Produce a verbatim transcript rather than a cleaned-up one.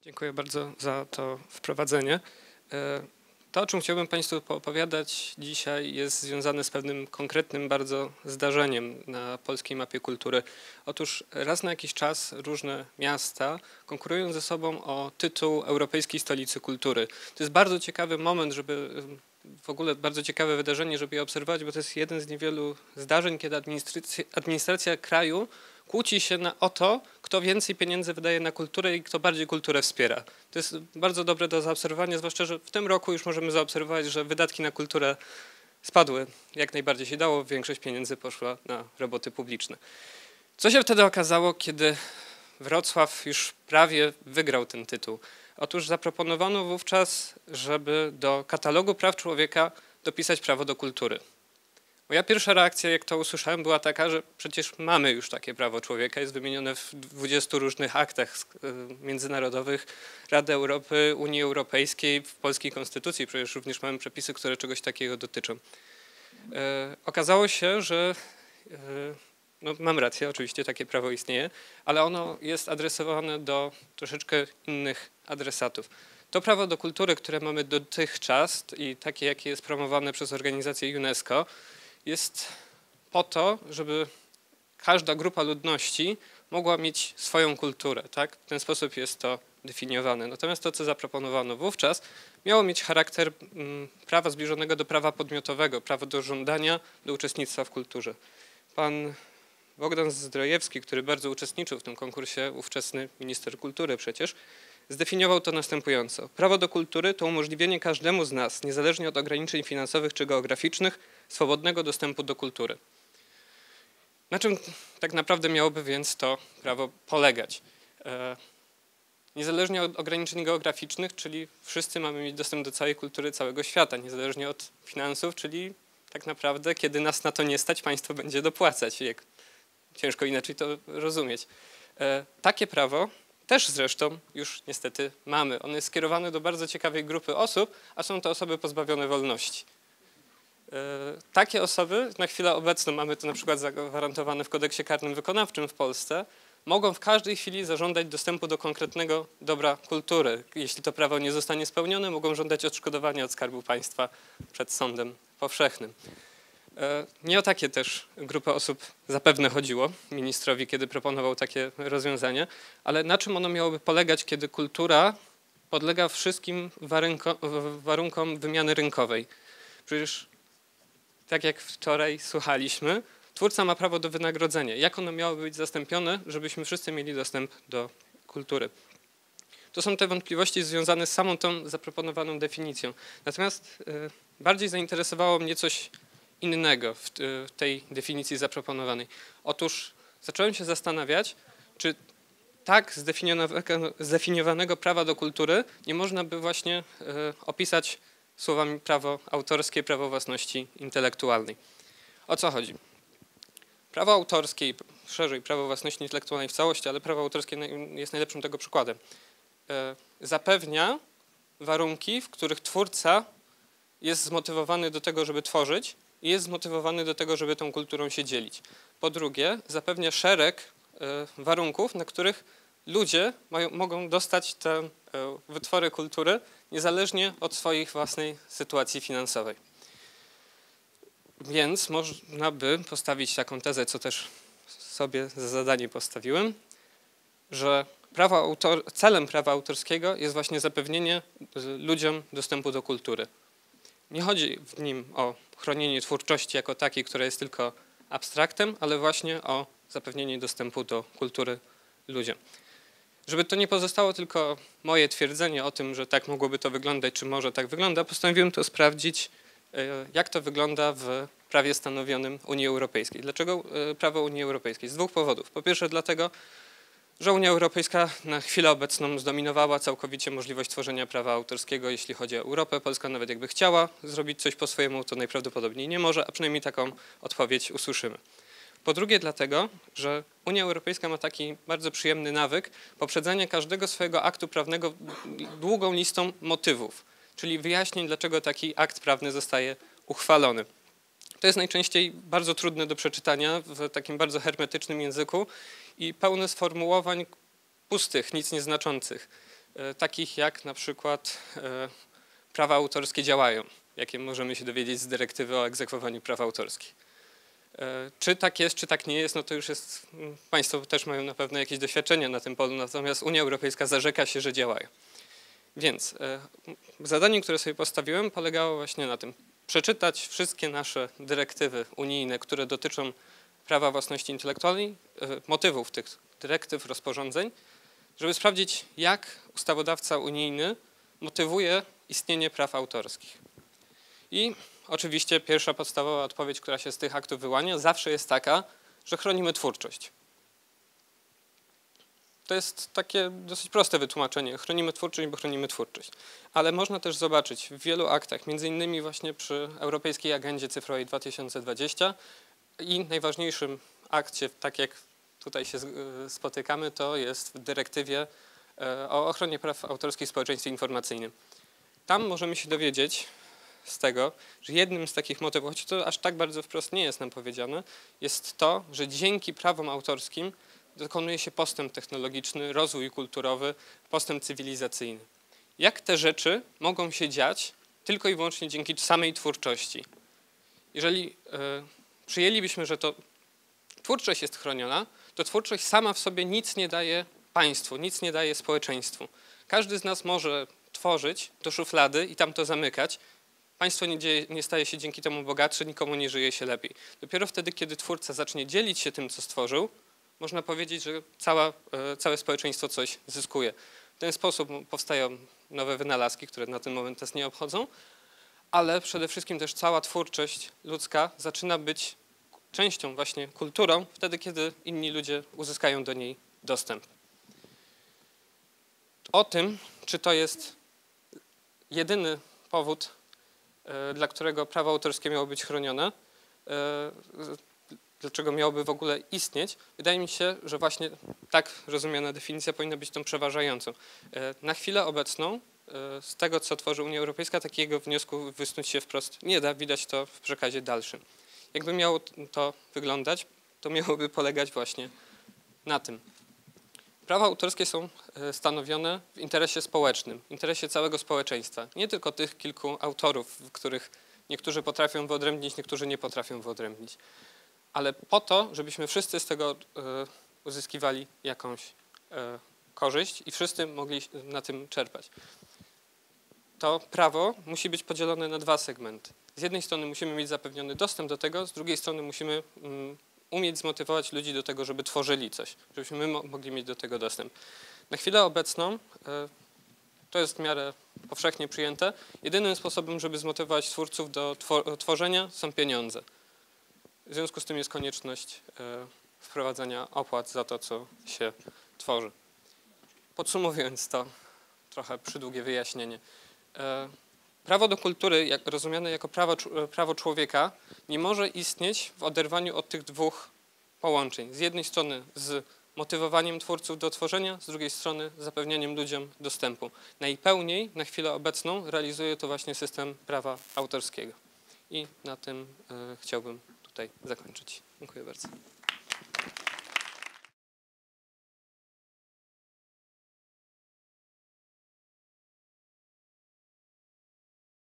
Dziękuję bardzo za to wprowadzenie. To, o czym chciałbym Państwu poopowiadać dzisiaj, jest związane z pewnym konkretnym bardzo zdarzeniem na polskiej mapie kultury. Otóż raz na jakiś czas różne miasta konkurują ze sobą o tytuł Europejskiej Stolicy Kultury. To jest bardzo ciekawy moment, żeby w ogóle bardzo ciekawe wydarzenie, żeby je obserwować, bo to jest jeden z niewielu zdarzeń, kiedy administracja, administracja kraju kłóci się na, o to, kto więcej pieniędzy wydaje na kulturę i kto bardziej kulturę wspiera. To jest bardzo dobre do zaobserwowania, zwłaszcza, że w tym roku już możemy zaobserwować, że wydatki na kulturę spadły jak najbardziej się dało, większość pieniędzy poszła na roboty publiczne. Co się wtedy okazało, kiedy Wrocław już prawie wygrał ten tytuł? Otóż zaproponowano wówczas, żeby do katalogu praw człowieka dopisać prawo do kultury. Moja pierwsza reakcja, jak to usłyszałem, była taka, że przecież mamy już takie prawo człowieka, jest wymienione w dwudziestu różnych aktach międzynarodowych Rady Europy, Unii Europejskiej, w polskiej konstytucji, przecież również mamy przepisy, które czegoś takiego dotyczą. E, okazało się, że e, no, mam rację, oczywiście takie prawo istnieje, ale ono jest adresowane do troszeczkę innych adresatów. To prawo do kultury, które mamy dotychczas i takie, jakie jest promowane przez organizację UNESCO, jest po to, żeby każda grupa ludności mogła mieć swoją kulturę. Tak? W ten sposób jest to definiowane. Natomiast to, co zaproponowano wówczas, miało mieć charakter mm, prawa zbliżonego do prawa podmiotowego, prawo do żądania, do uczestnictwa w kulturze. Pan Bogdan Zdrojewski, który bardzo uczestniczył w tym konkursie, ówczesny minister kultury przecież, zdefiniował to następująco. Prawo do kultury to umożliwienie każdemu z nas, niezależnie od ograniczeń finansowych czy geograficznych, swobodnego dostępu do kultury. Na czym tak naprawdę miałoby więc to prawo polegać? E, niezależnie od ograniczeń geograficznych, czyli wszyscy mamy mieć dostęp do całej kultury całego świata, niezależnie od finansów, czyli tak naprawdę kiedy nas na to nie stać, państwo będzie dopłacać. Jak ciężko inaczej to rozumieć. E, takie prawo też zresztą już niestety mamy. Ono jest skierowane do bardzo ciekawej grupy osób, a są to osoby pozbawione wolności. Takie osoby, na chwilę obecną mamy to na przykład zagwarantowane w kodeksie karnym wykonawczym w Polsce, mogą w każdej chwili zażądać dostępu do konkretnego dobra kultury. Jeśli to prawo nie zostanie spełnione, mogą żądać odszkodowania od Skarbu Państwa przed sądem powszechnym. Nie o takie też grupy osób zapewne chodziło ministrowi, kiedy proponował takie rozwiązanie, ale na czym ono miałoby polegać, kiedy kultura podlega wszystkim warunkom wymiany rynkowej? Przecież tak jak wczoraj słuchaliśmy, twórca ma prawo do wynagrodzenia. Jak ono miało być zastąpione, żebyśmy wszyscy mieli dostęp do kultury? To są te wątpliwości związane z samą tą zaproponowaną definicją. Natomiast y, bardziej zainteresowało mnie coś innego w, w tej definicji zaproponowanej. Otóż zacząłem się zastanawiać, czy tak zdefiniowanego, zdefiniowanego prawa do kultury nie można by właśnie y, opisać słowami prawo autorskie, prawo własności intelektualnej. O co chodzi? Prawo autorskie, szerzej prawo własności intelektualnej w całości, ale prawo autorskie jest najlepszym tego przykładem, zapewnia warunki, w których twórca jest zmotywowany do tego, żeby tworzyć i jest zmotywowany do tego, żeby tą kulturą się dzielić. Po drugie, zapewnia szereg warunków, na których ludzie mają, mogą dostać te wytwory kultury niezależnie od swojej własnej sytuacji finansowej. Więc można by postawić taką tezę, co też sobie za zadanie postawiłem, że prawo autor, celem prawa autorskiego jest właśnie zapewnienie ludziom dostępu do kultury. Nie chodzi w nim o chronienie twórczości jako takiej, która jest tylko abstraktem, ale właśnie o zapewnienie dostępu do kultury ludziom. Żeby to nie pozostało tylko moje twierdzenie o tym, że tak mogłoby to wyglądać, czy może tak wygląda, postanowiłem to sprawdzić, jak to wygląda w prawie stanowionym Unii Europejskiej. Dlaczego prawo Unii Europejskiej? Z dwóch powodów. Po pierwsze dlatego, że Unia Europejska na chwilę obecną zdominowała całkowicie możliwość tworzenia prawa autorskiego, jeśli chodzi o Europę. Polska nawet jakby chciała zrobić coś po swojemu, to najprawdopodobniej nie może, a przynajmniej taką odpowiedź usłyszymy. Po drugie dlatego, że Unia Europejska ma taki bardzo przyjemny nawyk poprzedzania każdego swojego aktu prawnego długą listą motywów, czyli wyjaśnień, dlaczego taki akt prawny zostaje uchwalony. To jest najczęściej bardzo trudne do przeczytania w takim bardzo hermetycznym języku i pełne sformułowań pustych, nic nieznaczących. takich jak na przykład prawa autorskie działają, jakie możemy się dowiedzieć z dyrektywy o egzekwowaniu praw autorskich. Czy tak jest, czy tak nie jest, no to już jest, Państwo też mają na pewno jakieś doświadczenia na tym polu, natomiast Unia Europejska zarzeka się, że działają. Więc zadanie, które sobie postawiłem, polegało właśnie na tym, przeczytać wszystkie nasze dyrektywy unijne, które dotyczą prawa własności intelektualnej, motywów tych dyrektyw, rozporządzeń, żeby sprawdzić, jak ustawodawca unijny motywuje istnienie praw autorskich. I oczywiście pierwsza podstawowa odpowiedź, która się z tych aktów wyłania, zawsze jest taka, że chronimy twórczość. To jest takie dosyć proste wytłumaczenie. Chronimy twórczość, bo chronimy twórczość. Ale można też zobaczyć w wielu aktach, między innymi właśnie przy Europejskiej Agendzie Cyfrowej dwa tysiące dwadzieścia i najważniejszym akcie, tak jak tutaj się spotykamy, to jest w dyrektywie o ochronie praw autorskich w społeczeństwie informacyjnym. Tam możemy się dowiedzieć z tego, że jednym z takich motywów, choć to aż tak bardzo wprost nie jest nam powiedziane, jest to, że dzięki prawom autorskim dokonuje się postęp technologiczny, rozwój kulturowy, postęp cywilizacyjny. Jak te rzeczy mogą się dziać tylko i wyłącznie dzięki samej twórczości? Jeżeli y, przyjęlibyśmy, że to twórczość jest chroniona, to twórczość sama w sobie nic nie daje państwu, nic nie daje społeczeństwu. Każdy z nas może tworzyć do szuflady i tam to zamykać. Państwo nie, dzieje, nie staje się dzięki temu bogatsze, nikomu nie żyje się lepiej. Dopiero wtedy, kiedy twórca zacznie dzielić się tym, co stworzył, można powiedzieć, że cała, całe społeczeństwo coś zyskuje. W ten sposób powstają nowe wynalazki, które na ten moment nas nie obchodzą, ale przede wszystkim też cała twórczość ludzka zaczyna być częścią właśnie kulturą, wtedy, kiedy inni ludzie uzyskają do niej dostęp. O tym, czy to jest jedyny powód, dla którego prawo autorskie miało być chronione, dlaczego miałoby w ogóle istnieć, wydaje mi się, że właśnie tak rozumiana definicja powinna być tą przeważającą. Na chwilę obecną z tego, co tworzy Unia Europejska, takiego wniosku wysnuć się wprost nie da, widać to w przekazie dalszym. Jakby miało to wyglądać, to miałoby polegać właśnie na tym. Prawa autorskie są stanowione w interesie społecznym, w interesie całego społeczeństwa. Nie tylko tych kilku autorów, których niektórzy potrafią wyodrębnić, niektórzy nie potrafią wyodrębnić. Ale po to, żebyśmy wszyscy z tego uzyskiwali jakąś korzyść i wszyscy mogli na tym czerpać. To prawo musi być podzielone na dwa segmenty. Z jednej strony musimy mieć zapewniony dostęp do tego, z drugiej strony musimy umieć zmotywować ludzi do tego, żeby tworzyli coś, żebyśmy my mogli mieć do tego dostęp. Na chwilę obecną, to jest w miarę powszechnie przyjęte, jedynym sposobem, żeby zmotywować twórców do tworzenia, są pieniądze. W związku z tym jest konieczność wprowadzania opłat za to, co się tworzy. Podsumowując to, trochę przydługie wyjaśnienie. Prawo do kultury, jak rozumiane jako prawo, prawo człowieka, nie może istnieć w oderwaniu od tych dwóch połączeń. Z jednej strony z motywowaniem twórców do tworzenia, z drugiej strony zapewnianiem ludziom dostępu. Najpełniej na chwilę obecną realizuje to właśnie system prawa autorskiego. I na tym y, chciałbym tutaj zakończyć. Dziękuję bardzo.